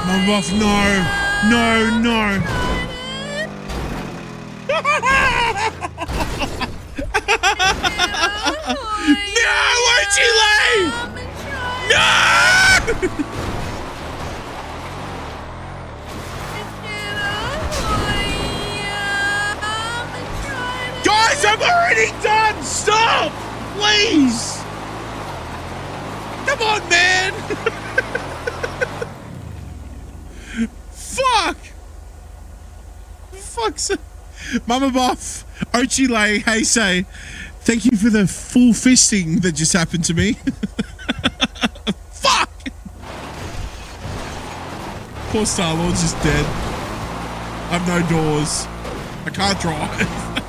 Mama Buff, no. No, no. No, Archie Lane! No! Guys, I'm already done! Stop! Please! Come on, man! Fuck! Fuck's sake. Mama Buff, Archie Lay, hey say, thank you for the full fisting that just happened to me. Fuck! Poor Star-Lord's just dead. I have no doors. I can't drive.